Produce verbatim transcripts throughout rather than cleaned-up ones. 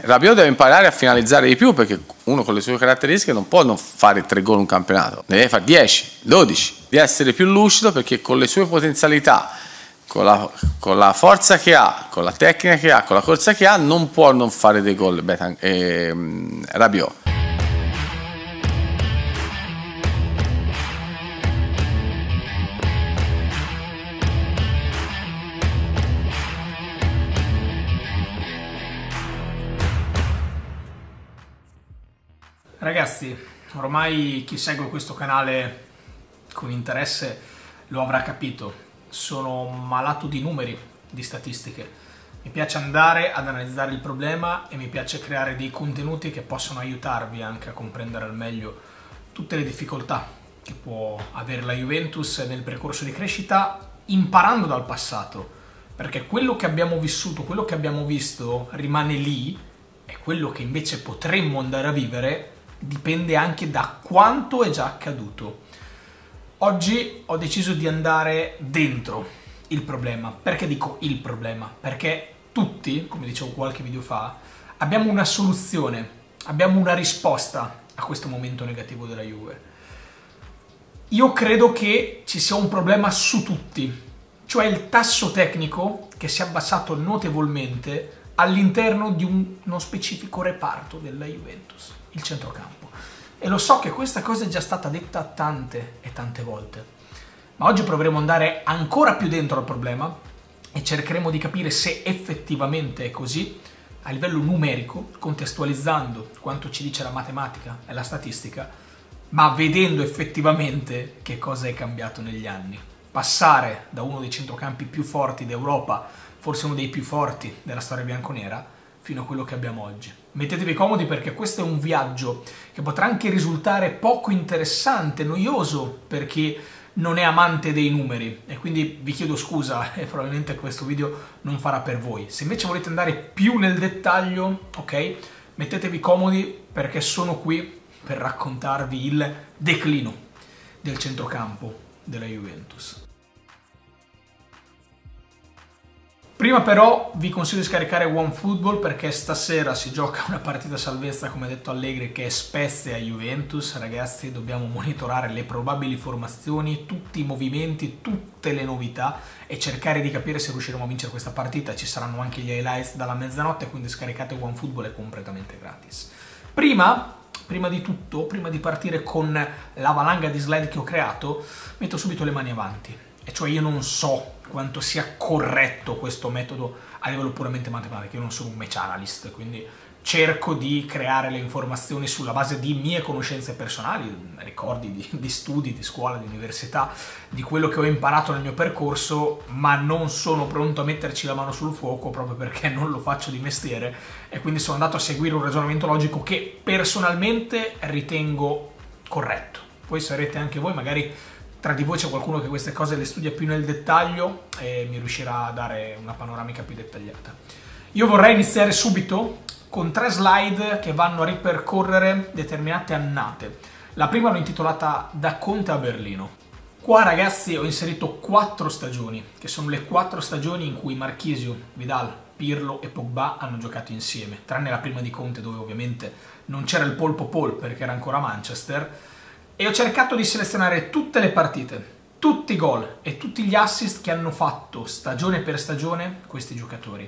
Rabiot deve imparare a finalizzare di più, perché uno con le sue caratteristiche non può non fare tre gol in un campionato, ne deve fare dieci, dodici, deve essere più lucido, perché con le sue potenzialità, con la, con la forza che ha, con la tecnica che ha, con la corsa che ha, non può non fare dei gol eh, Rabiot. Ragazzi, ormai chi segue questo canale con interesse lo avrà capito, sono malato di numeri, di statistiche. Mi piace andare ad analizzare il problema e mi piace creare dei contenuti che possono aiutarvi anche a comprendere al meglio tutte le difficoltà che può avere la Juventus nel percorso di crescita, imparando dal passato, perché quello che abbiamo vissuto, quello che abbiamo visto rimane lì, e quello che invece potremmo andare a vivere dipende anche da quanto è già accaduto. Oggi ho deciso di andare dentro il problema. Perché dico il problema? Perché tutti, come dicevo qualche video fa, abbiamo una soluzione, abbiamo una risposta a questo momento negativo della Juve. Io credo che ci sia un problema su tutti, cioè il tasso tecnico che si è abbassato notevolmente all'interno di un, uno specifico reparto della Juventus, il centrocampo. E lo so che questa cosa è già stata detta tante e tante volte, ma oggi proveremo ad andare ancora più dentro al problema e cercheremo di capire se effettivamente è così a livello numerico, contestualizzando quanto ci dice la matematica e la statistica, ma vedendo effettivamente che cosa è cambiato negli anni. Passare da uno dei centrocampi più forti d'Europa, forse uno dei più forti della storia bianconera, fino a quello che abbiamo oggi. Mettetevi comodi, perché questo è un viaggio che potrà anche risultare poco interessante, noioso per chi non è amante dei numeri, e quindi vi chiedo scusa e probabilmente questo video non farà per voi. Se invece volete andare più nel dettaglio, ok, mettetevi comodi, perché sono qui per raccontarvi il declino del centrocampo della Juventus. Prima però vi consiglio di scaricare OneFootball, perché stasera si gioca una partita salvezza, come ha detto Allegri, che è Spezia Juventus. Ragazzi, dobbiamo monitorare le probabili formazioni, tutti i movimenti, tutte le novità e cercare di capire se riusciremo a vincere questa partita. Ci saranno anche gli highlights dalla mezzanotte, quindi scaricate OneFootball, è completamente gratis. Prima, prima di tutto, prima di partire con la valanga di slide che ho creato, metto subito le mani avanti. E cioè io non so quanto sia corretto questo metodo a livello puramente matematico, io non sono un match analyst, quindi cerco di creare le informazioni sulla base di mie conoscenze personali, ricordi di, di studi, di scuola, di università, di quello che ho imparato nel mio percorso, ma non sono pronto a metterci la mano sul fuoco proprio perché non lo faccio di mestiere, e quindi sono andato a seguire un ragionamento logico che personalmente ritengo corretto. Poi sarete anche voi, magari tra di voi c'è qualcuno che queste cose le studia più nel dettaglio e mi riuscirà a dare una panoramica più dettagliata. Io vorrei iniziare subito con tre slide che vanno a ripercorrere determinate annate. La prima l'ho intitolata Da Conte a Berlino. Qua, ragazzi, ho inserito quattro stagioni, che sono le quattro stagioni in cui Marchisio, Vidal, Pirlo e Pogba hanno giocato insieme, tranne la prima di Conte, dove ovviamente non c'era il polpo Paul perché era ancora a Manchester. E ho cercato di selezionare tutte le partite, tutti i gol e tutti gli assist che hanno fatto stagione per stagione questi giocatori.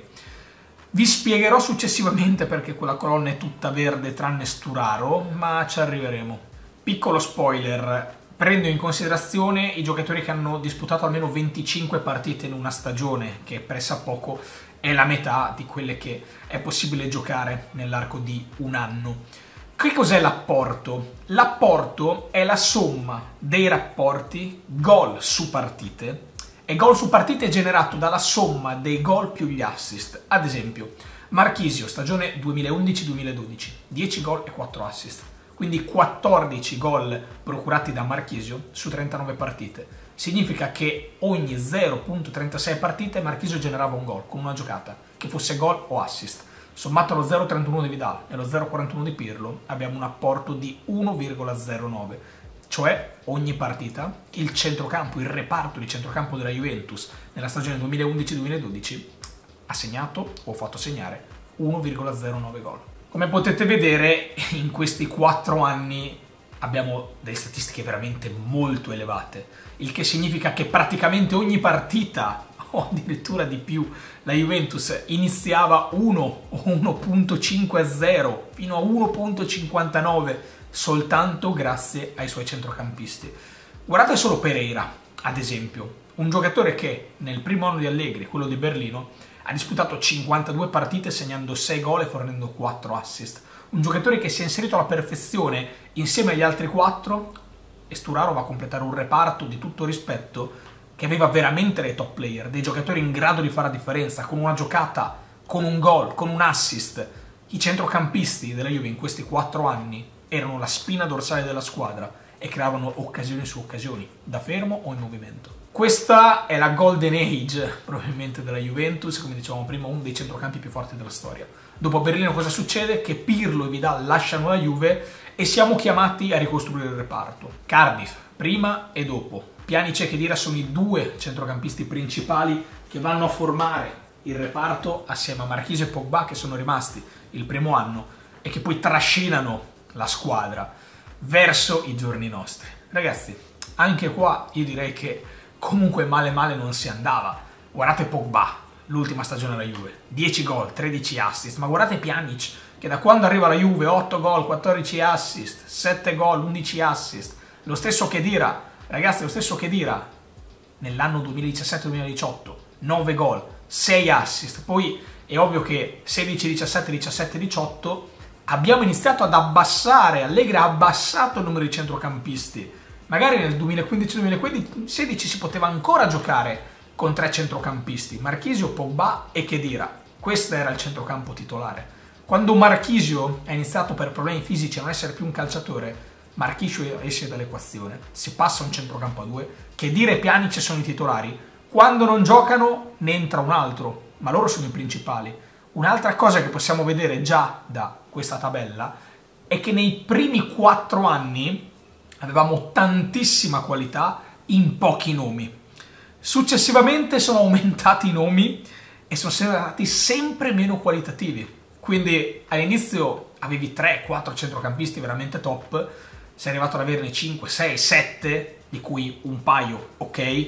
Vi spiegherò successivamente perché quella colonna è tutta verde tranne Sturaro, ma ci arriveremo. Piccolo spoiler, prendo in considerazione i giocatori che hanno disputato almeno venticinque partite in una stagione, che pressappoco è la metà di quelle che è possibile giocare nell'arco di un anno. Che cos'è l'apporto? L'apporto è la somma dei rapporti gol su partite, e gol su partite è generato dalla somma dei gol più gli assist. Ad esempio, Marchisio, stagione duemilaundici duemiladodici, dieci gol e quattro assist, quindi quattordici gol procurati da Marchisio su trentanove partite. Significa che ogni zero virgola trentasei partite Marchisio generava un gol con una giocata, che fosse gol o assist. Sommato allo zero virgola trentuno di Vidal e allo zero virgola quarantuno di Pirlo abbiamo un apporto di uno virgola zero nove, cioè ogni partita il centrocampo, il reparto di centrocampo della Juventus nella stagione duemilaundici duemiladodici ha segnato o fatto segnare uno virgola zero nove gol. Come potete vedere, in questi quattro anni abbiamo delle statistiche veramente molto elevate, il che significa che praticamente ogni partita, o addirittura di più, la Juventus iniziava uno o uno virgola cinque a zero fino a uno virgola cinquantanove soltanto grazie ai suoi centrocampisti. Guardate solo Pereira, ad esempio, un giocatore che nel primo anno di Allegri, quello di Berlino, ha disputato cinquantadue partite segnando sei gol e fornendo quattro assist. Un giocatore che si è inserito alla perfezione insieme agli altri quattro, e Sturaro va a completare un reparto di tutto rispetto che aveva veramente dei top player, dei giocatori in grado di fare la differenza, con una giocata, con un gol, con un assist. I centrocampisti della Juve in questi quattro anni erano la spina dorsale della squadra e creavano occasioni su occasioni, da fermo o in movimento. Questa è la golden age, probabilmente, della Juventus, come dicevamo prima, uno dei centrocampi più forti della storia. Dopo Berlino cosa succede? Che Pirlo e Vidal lasciano la Juve e siamo chiamati a ricostruire il reparto. Cardiff, prima e dopo. Pjanic e Khedira sono i due centrocampisti principali che vanno a formare il reparto assieme a Marchisio e Pogba, che sono rimasti il primo anno e che poi trascinano la squadra verso i giorni nostri. Ragazzi, anche qua io direi che comunque male male non si andava. Guardate Pogba, l'ultima stagione alla Juve, dieci gol, tredici assist, ma guardate Pjanic, che da quando arriva alla Juve otto gol, quattordici assist, sette gol, undici assist. Lo stesso Khedira, ragazzi, lo stesso Khedira nell'anno duemiladiciassette duemiladiciotto, nove gol, sei assist. Poi è ovvio che sedici diciassette, diciassette diciotto abbiamo iniziato ad abbassare, Allegri ha abbassato il numero di centrocampisti. Magari nel duemilaquindici duemilasedici si poteva ancora giocare con tre centrocampisti, Marchisio, Pogba e Khedira. Questo era il centrocampo titolare. Quando Marchisio ha iniziato per problemi fisici a non essere più un calciatore, Marchisio esce dall'equazione, si passa a un centrocampo a due, Khedira e Pjanic sono i titolari. Quando non giocano ne entra un altro, ma loro sono i principali. Un'altra cosa che possiamo vedere già da questa tabella è che nei primi quattro anni avevamo tantissima qualità in pochi nomi. Successivamente sono aumentati i nomi e sono stati sempre meno qualitativi. Quindi all'inizio avevi tre quattro centrocampisti veramente top, sei arrivato ad averne cinque, sei, sette, di cui un paio ok,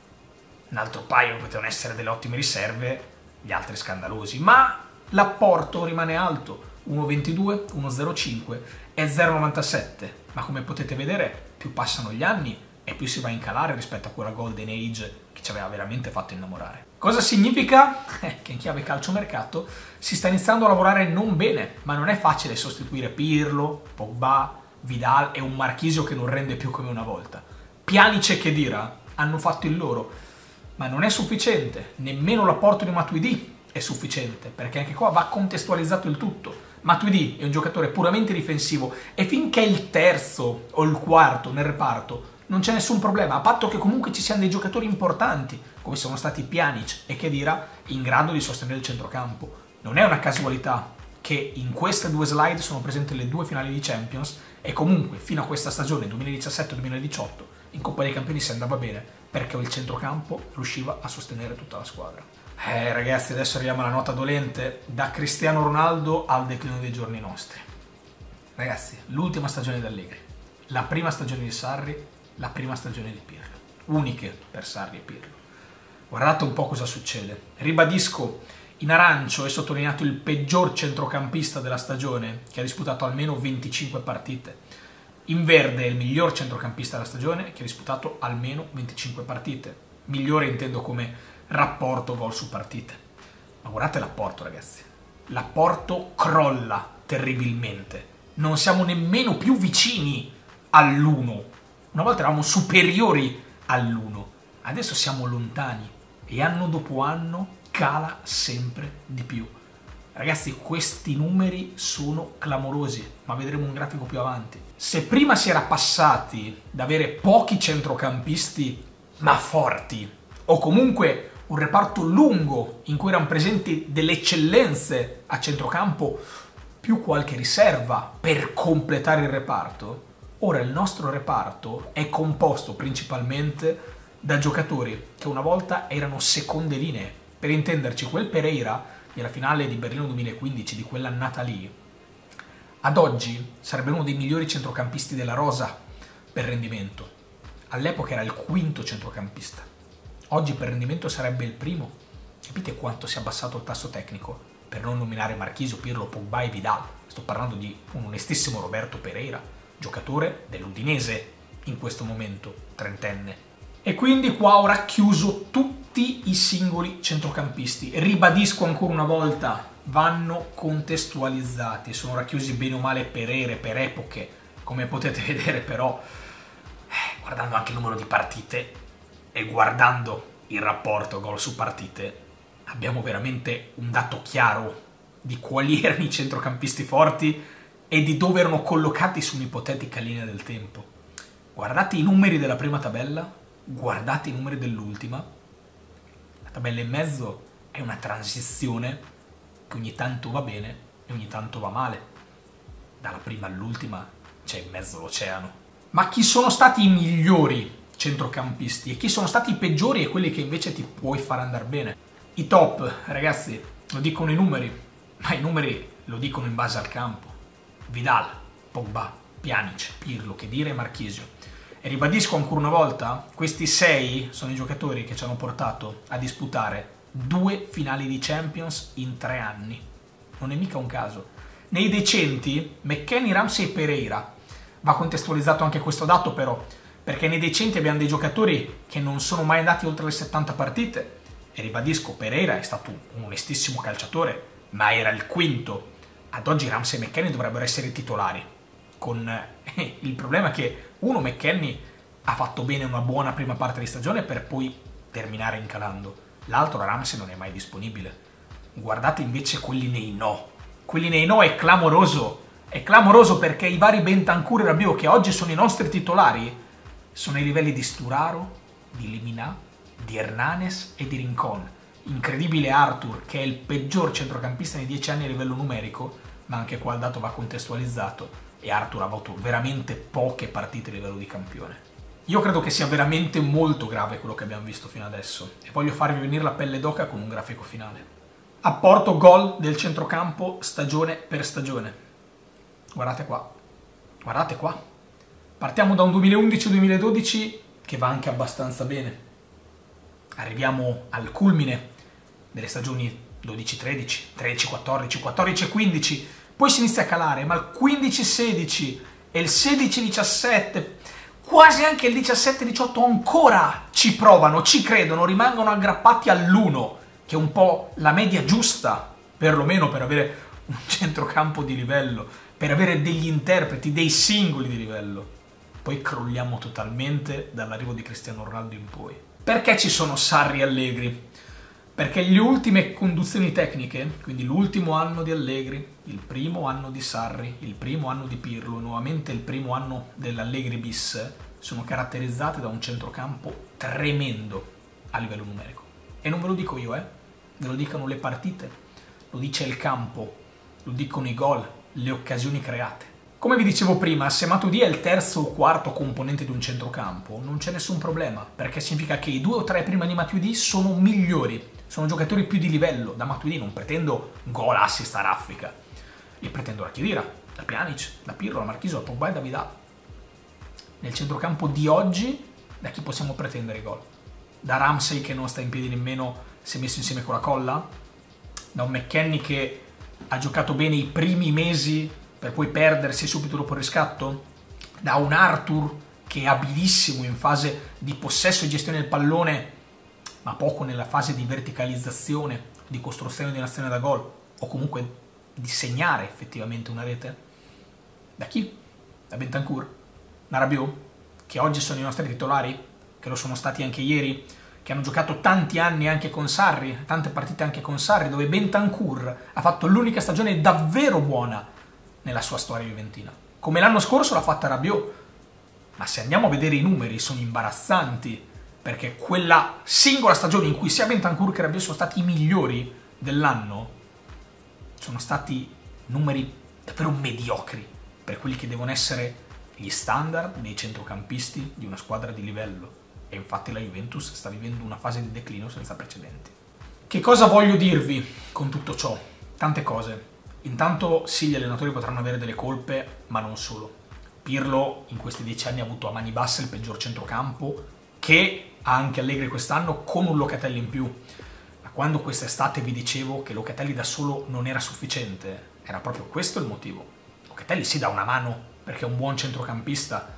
un altro paio potevano essere delle ottime riserve, gli altri scandalosi, ma l'apporto rimane alto, uno virgola ventidue, uno virgola zero cinque e zero virgola novantasette, ma come potete vedere più passano gli anni e più si va a incalare rispetto a quella golden age che ci aveva veramente fatto innamorare. Cosa significa? Eh, che in chiave calciomercato si sta iniziando a lavorare non bene, ma non è facile sostituire Pirlo, Pogba, Vidal e un Marchisio che non rende più come una volta. Pjanic e Khedira hanno fatto il loro, ma non è sufficiente, nemmeno l'apporto di Matuidi è sufficiente, perché anche qua va contestualizzato il tutto. Matuidi è un giocatore puramente difensivo e finché è il terzo o il quarto nel reparto non c'è nessun problema, a patto che comunque ci siano dei giocatori importanti, come sono stati Pjanic e Khedira, in grado di sostenere il centrocampo. Non è una casualità che in queste due slide sono presenti le due finali di Champions e comunque fino a questa stagione duemiladiciassette duemiladiciotto in Coppa dei Campioni si andava bene perché il centrocampo riusciva a sostenere tutta la squadra. Eh ragazzi, adesso arriviamo alla nota dolente, da Cristiano Ronaldo al declino dei giorni nostri. Ragazzi, l'ultima stagione di Allegri, la prima stagione di Sarri, la prima stagione di Pirlo, uniche per Sarri e Pirlo. Guardate un po' cosa succede. Ribadisco, in arancio è sottolineato il peggior centrocampista della stagione, che ha disputato almeno venticinque partite. In verde è il miglior centrocampista della stagione, che ha disputato almeno venticinque partite. Migliore intendo come rapporto gol su partite. Ma guardate l'apporto, ragazzi. L'apporto crolla terribilmente. Non siamo nemmeno più vicini all'uno. Una volta eravamo superiori all'uno. Adesso siamo lontani e anno dopo anno cala sempre di più. Ragazzi, questi numeri sono clamorosi, ma vedremo un grafico più avanti. Se prima si era passati da avere pochi centrocampisti ma forti, o comunque un reparto lungo in cui erano presenti delle eccellenze a centrocampo, più qualche riserva per completare il reparto, ora il nostro reparto è composto principalmente da giocatori che una volta erano seconde linee. Per intenderci, quel Pereira della finale di Berlino duemilaquindici, di quell'annata lì, ad oggi sarebbe uno dei migliori centrocampisti della rosa per rendimento. All'epoca era il quinto centrocampista. Oggi per rendimento sarebbe il primo. Capite quanto si è abbassato il tasso tecnico? Per non nominare Marchisio, Pirlo, Pogba e Vidal. Sto parlando di un onestissimo Roberto Pereira, giocatore dell'Udinese in questo momento, trentenne. E quindi qua ho racchiuso tutti i singoli centrocampisti. Ribadisco ancora una volta, vanno contestualizzati, sono racchiusi bene o male per ere, per epoche, come potete vedere però, eh, guardando anche il numero di partite e guardando il rapporto gol su partite, abbiamo veramente un dato chiaro di quali erano i centrocampisti forti e di dove erano collocati su un'ipotetica linea del tempo. Guardate i numeri della prima tabella, guardate i numeri dell'ultima. La tabella in mezzo è una transizione che ogni tanto va bene e ogni tanto va male. Dalla prima all'ultima c'è in mezzo l'oceano. Ma chi sono stati i migliori centrocampisti e chi sono stati i peggiori e quelli che invece ti puoi far andare bene? I top, ragazzi, lo dicono i numeri, ma i numeri lo dicono in base al campo. Vidal, Pogba, Pjanic, Pirlo, che dire, Marchisio. E ribadisco ancora una volta, questi sei sono i giocatori che ci hanno portato a disputare due finali di Champions in tre anni. Non è mica un caso. Nei decenti, McKennie, Ramsey e Pereira. Va contestualizzato anche questo dato però, perché nei decenti abbiamo dei giocatori che non sono mai andati oltre le settanta partite. E ribadisco, Pereira è stato un onestissimo calciatore, ma era il quinto. Ad oggi Ramsey e McKennie dovrebbero essere i titolari. Con eh, il problema che uno, McKennie, ha fatto bene una buona prima parte di stagione per poi terminare incalando. L'altro, Ramsey, non è mai disponibile. Guardate invece quelli nei no. Quelli nei no è clamoroso. È clamoroso perché i vari Bentancur e Rabiot, che oggi sono i nostri titolari, sono ai livelli di Sturaro, di Lemina, di Hernanes e di Rincon. Incredibile Arthur, che è il peggior centrocampista nei dieci anni a livello numerico, ma anche qua il dato va contestualizzato, e Arthur ha avuto veramente poche partite a livello di campione. Io credo che sia veramente molto grave quello che abbiamo visto fino adesso, e voglio farvi venire la pelle d'oca con un grafico finale. Apporto gol del centrocampo stagione per stagione. Guardate qua, guardate qua. Partiamo da un duemilaundici duemiladodici che va anche abbastanza bene. Arriviamo al culmine delle stagioni dodici tredici, tredici quattordici, quattordici quindici, poi si inizia a calare, ma il quindici sedici e il sedici diciassette, quasi anche il diciassette diciotto ancora ci provano, ci credono, rimangono aggrappati all'uno, che è un po' la media giusta, perlomeno per avere un centrocampo di livello, per avere degli interpreti, dei singoli di livello. Poi crolliamo totalmente dall'arrivo di Cristiano Ronaldo in poi. Perché ci sono Sarri e Allegri? Perché le ultime conduzioni tecniche, quindi l'ultimo anno di Allegri, il primo anno di Sarri, il primo anno di Pirlo, nuovamente il primo anno dell'Allegri bis, sono caratterizzate da un centrocampo tremendo a livello numerico. E non ve lo dico io, eh? Ve lo dicono le partite, lo dice il campo, lo dicono i gol, le occasioni create. Come vi dicevo prima, se Matuidi è il terzo o quarto componente di un centrocampo, non c'è nessun problema, perché significa che i due o tre prima di Matuidi sono migliori, sono giocatori più di livello. Da Matuidi non pretendo gol, assist a raffica, li pretendo da Khedira, da Pjanic, da Pirlo, da Marchisio, da Pogba e da Vidal. Nel centrocampo di oggi, da chi possiamo pretendere i gol? Da Ramsey, che non sta in piedi nemmeno se messo insieme con la colla? Da un McKennie che ha giocato bene i primi mesi per poi perdersi subito dopo il riscatto? Da un Arthur che è abilissimo in fase di possesso e gestione del pallone, ma poco nella fase di verticalizzazione, di costruzione di un'azione da gol, o comunque di segnare effettivamente una rete? Da chi? Da Bentancur? Da Rabiot? Che oggi sono i nostri titolari? Che lo sono stati anche ieri? Che hanno giocato tanti anni anche con Sarri, tante partite anche con Sarri, dove Bentancur ha fatto l'unica stagione davvero buona nella sua storia juventina. Come l'anno scorso l'ha fatta Rabiot, ma se andiamo a vedere i numeri sono imbarazzanti, perché quella singola stagione in cui sia Bentancur che Rabiot sono stati i migliori dell'anno, sono stati numeri davvero mediocri per quelli che devono essere gli standard dei centrocampisti di una squadra di livello. E infatti la Juventus sta vivendo una fase di declino senza precedenti. Che cosa voglio dirvi con tutto ciò? Tante cose. Intanto sì, gli allenatori potranno avere delle colpe, ma non solo. Pirlo in questi dieci anni ha avuto a mani basse il peggior centrocampo, che ha anche Allegri quest'anno con un Locatelli in più. Ma quando quest'estate vi dicevo che Locatelli da solo non era sufficiente, era proprio questo il motivo. Locatelli si dà una mano perché è un buon centrocampista,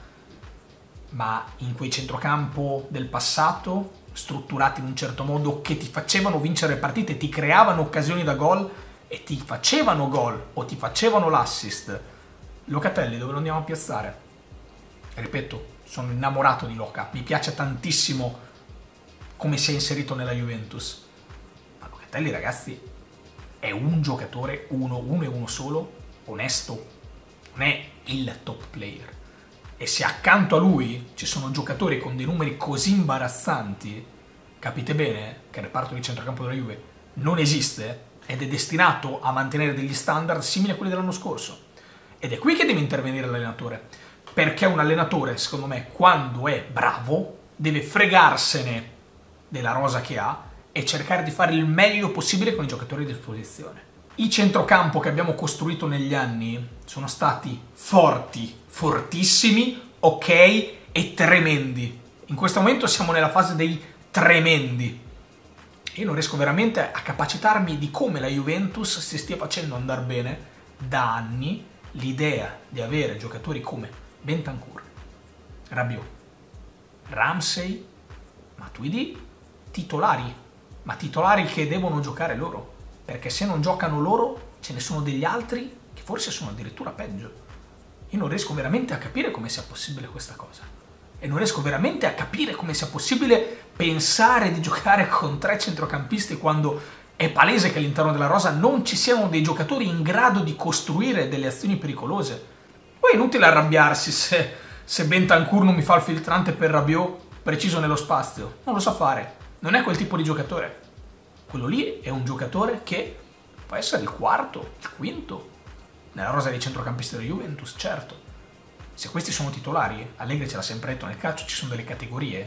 ma in quei centrocampo del passato, strutturati in un certo modo, che ti facevano vincere partite, ti creavano occasioni da gol e ti facevano gol o ti facevano l'assist, Locatelli dove lo andiamo a piazzare? Ripeto, sono innamorato di Loca, mi piace tantissimo come si è inserito nella Juventus, ma Locatelli, ragazzi, è un giocatore uno, uno e uno solo, onesto, non è il top player. E se accanto a lui ci sono giocatori con dei numeri così imbarazzanti, capite bene che il reparto di centrocampo della Juve non esiste ed è destinato a mantenere degli standard simili a quelli dell'anno scorso. Ed è qui che deve intervenire l'allenatore, perché un allenatore, secondo me, quando è bravo, deve fregarsene della rosa che ha e cercare di fare il meglio possibile con i giocatori a disposizione. I centrocampo che abbiamo costruito negli anni sono stati forti, fortissimi, ok, e tremendi. In questo momento siamo nella fase dei tremendi. Io non riesco veramente a capacitarmi di come la Juventus si stia facendo andare bene da anni l'idea di avere giocatori come Bentancur, Rabiot, Ramsey, Matuidi, titolari, ma titolari che devono giocare loro. Perché se non giocano loro, ce ne sono degli altri che forse sono addirittura peggio. Io non riesco veramente a capire come sia possibile questa cosa. E non riesco veramente a capire come sia possibile pensare di giocare con tre centrocampisti quando è palese che all'interno della rosa non ci siano dei giocatori in grado di costruire delle azioni pericolose. Poi è inutile arrabbiarsi se, se Bentancur non mi fa il filtrante per Rabiot preciso nello spazio. Non lo sa fare. Non è quel tipo di giocatore. Quello lì è un giocatore che può essere il quarto, il quinto nella rosa dei centrocampisti della Juventus, certo. Se questi sono titolari, Allegri ce l'ha sempre detto, nel calcio ci sono delle categorie,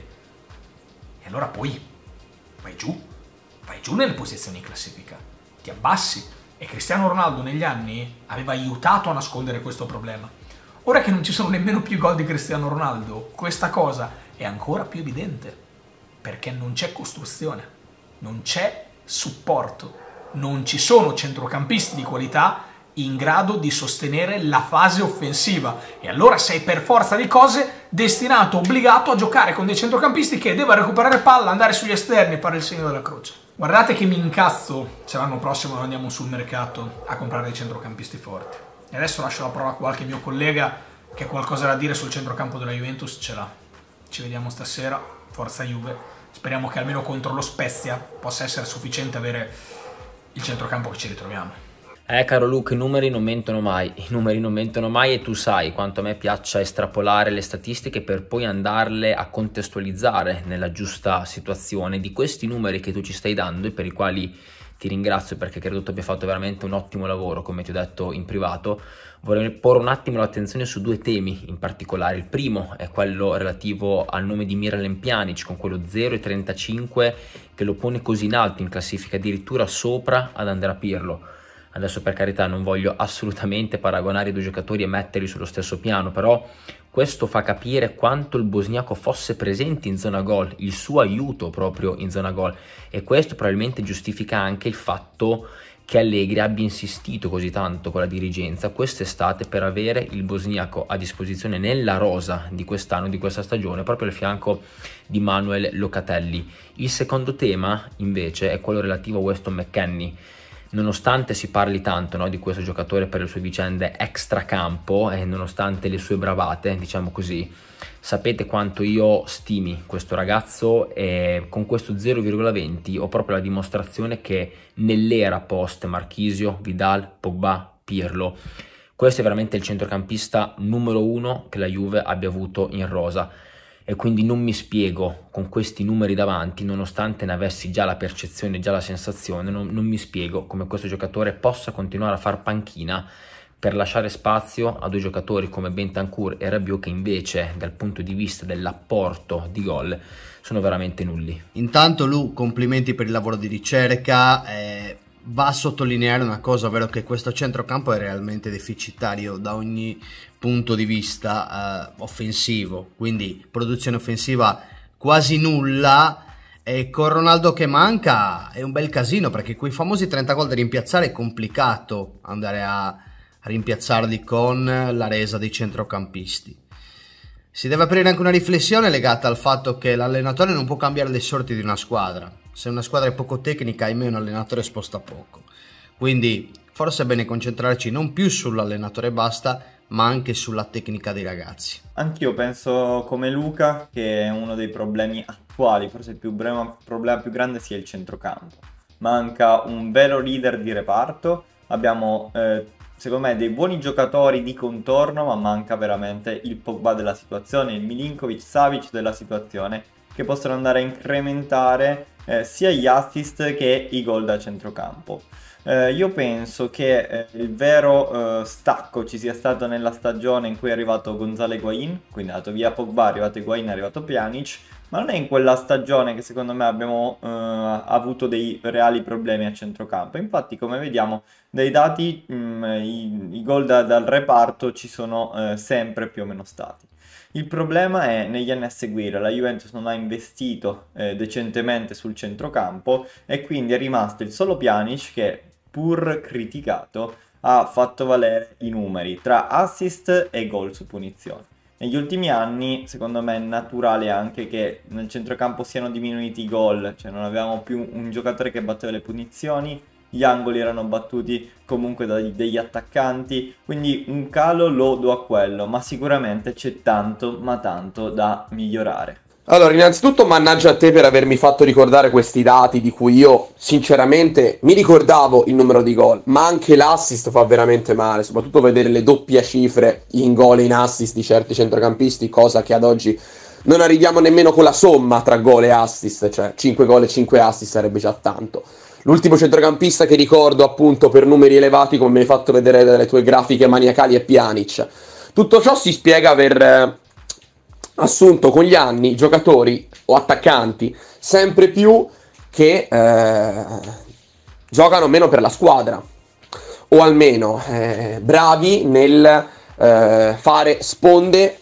e allora poi vai giù, vai giù nelle posizioni in classifica, ti abbassi, e Cristiano Ronaldo negli anni aveva aiutato a nascondere questo problema. Ora che non ci sono nemmeno più gol di Cristiano Ronaldo, questa cosa è ancora più evidente, perché non c'è costruzione, non c'è supporto, non ci sono centrocampisti di qualità in grado di sostenere la fase offensiva, e allora sei per forza di cose destinato, obbligato a giocare con dei centrocampisti che devono recuperare palla, andare sugli esterni e fare il segno della croce. Guardate che mi incazzo se l'anno prossimo non andiamo sul mercato a comprare dei centrocampisti forti. E adesso lascio la parola a qualche mio collega che ha qualcosa da dire sul centrocampo della Juventus, ce l'ha. Ci vediamo stasera, forza Juve. Speriamo che almeno contro lo Spezia possa essere sufficiente avere il centrocampo che ci ritroviamo. Eh caro Luca, i numeri non mentono mai, i numeri non mentono mai, e tu sai quanto a me piaccia estrapolare le statistiche per poi andarle a contestualizzare nella giusta situazione. Di questi numeri che tu ci stai dando e per i quali ti ringrazio, perché credo tu abbia fatto veramente un ottimo lavoro, come ti ho detto in privato, vorrei porre un attimo l'attenzione su due temi in particolare. Il primo è quello relativo al nome di Miralem Pjanic, con quello zero virgola trentacinque che lo pone così in alto in classifica, addirittura sopra ad Andrea Pirlo. Adesso, per carità, non voglio assolutamente paragonare i due giocatori e metterli sullo stesso piano, però questo fa capire quanto il bosniaco fosse presente in zona gol, il suo aiuto proprio in zona gol, e questo probabilmente giustifica anche il fatto che Allegri abbia insistito così tanto con la dirigenza quest'estate per avere il bosniaco a disposizione nella rosa di quest'anno, di questa stagione, proprio al fianco di Manuel Locatelli. Il secondo tema invece è quello relativo a Weston McKennie. Nonostante si parli tanto, no, di questo giocatore per le sue vicende extracampo e nonostante le sue bravate, diciamo così, sapete quanto io stimi questo ragazzo, e con questo zero virgola venti ho proprio la dimostrazione che nell'era post Marchisio, Vidal, Pogba, Pirlo, questo è veramente il centrocampista numero uno che la Juve abbia avuto in rosa. E quindi non mi spiego, con questi numeri davanti, nonostante ne avessi già la percezione, già la sensazione, non, non mi spiego come questo giocatore possa continuare a far panchina per lasciare spazio a due giocatori come Bentancur e Rabiot che invece dal punto di vista dell'apporto di gol sono veramente nulli. Intanto Lu, complimenti per il lavoro di ricerca, eh, va a sottolineare una cosa, ovvero che questo centrocampo è realmente deficitario da ogni punto di vista eh, offensivo, quindi produzione offensiva quasi nulla, e con Ronaldo che manca è un bel casino, perché quei famosi trenta gol da rimpiazzare è complicato andare a rimpiazzarli con la resa dei centrocampisti. Si deve aprire anche una riflessione legata al fatto che l'allenatore non può cambiare le sorti di una squadra. Se una squadra è poco tecnica, ahimè un allenatore sposta poco. Quindi forse è bene concentrarci non più sull'allenatore e basta, ma anche sulla tecnica dei ragazzi. Anch'io penso come Luca che uno dei problemi attuali, forse il più problema, problema più grande, sia il centrocampo. Manca un vero leader di reparto, abbiamo eh, secondo me dei buoni giocatori di contorno, ma manca veramente il Pogba della situazione, il Milinkovic-Savic della situazione, che possono andare a incrementare eh, sia gli assist che i gol da centrocampo. Eh, io penso che eh, il vero eh, stacco ci sia stato nella stagione in cui è arrivato Gonzalo Higuaín, quindi è andato via Pogba, è arrivato Higuaín, è arrivato Pjanic, ma non è in quella stagione che secondo me abbiamo eh, avuto dei reali problemi a centrocampo. Infatti, come vediamo dai dati, mh, i, i gol da, dal reparto ci sono eh, sempre più o meno stati. Il problema è negli anni a seguire la Juventus non ha investito eh, decentemente sul centrocampo e quindi è rimasto il solo Pjanic che, pur criticato, ha fatto valere i numeri tra assist e gol su punizione. Negli ultimi anni, secondo me, è naturale anche che nel centrocampo siano diminuiti i gol, cioè non avevamo più un giocatore che batteva le punizioni, gli angoli erano battuti comunque da degli attaccanti, quindi un calo lo do a quello, ma sicuramente c'è tanto, ma tanto da migliorare. Allora, innanzitutto mannaggia a te per avermi fatto ricordare questi dati di cui io sinceramente mi ricordavo il numero di gol, ma anche l'assist fa veramente male, soprattutto vedere le doppie cifre in gol e in assist di certi centrocampisti, cosa che ad oggi non arriviamo nemmeno con la somma tra gol e assist, cioè cinque gol e cinque assist sarebbe già tanto. L'ultimo centrocampista che ricordo appunto per numeri elevati, come mi hai fatto vedere dalle tue grafiche maniacali, è Pjanic. Tutto ciò si spiega aver eh, assunto con gli anni giocatori o attaccanti sempre più che eh, giocano meno per la squadra, o almeno eh, bravi nel eh, fare sponde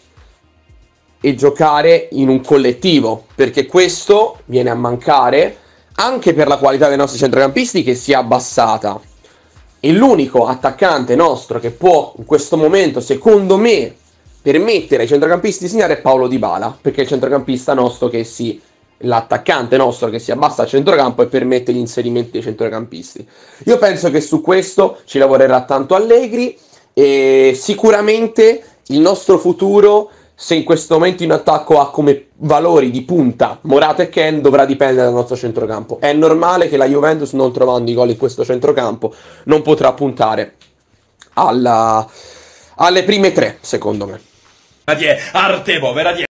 e giocare in un collettivo, perché questo viene a mancare anche per la qualità dei nostri centrocampisti, che si è abbassata. E l'unico attaccante nostro che può in questo momento, secondo me, permettere ai centrocampisti di segnare è Paulo Dybala, perché è il centrocampista nostro che si l'attaccante nostro che si abbassa al centrocampo e permette gli inserimenti dei centrocampisti. Io penso che su questo ci lavorerà tanto Allegri, e sicuramente il nostro futuro, se in questo momento in attacco ha come valori di punta Morata e Ken, dovrà dipendere dal nostro centrocampo. È normale che la Juventus, non trovando i gol in questo centrocampo, non potrà puntare alla, alle prime tre, secondo me. Arte, povera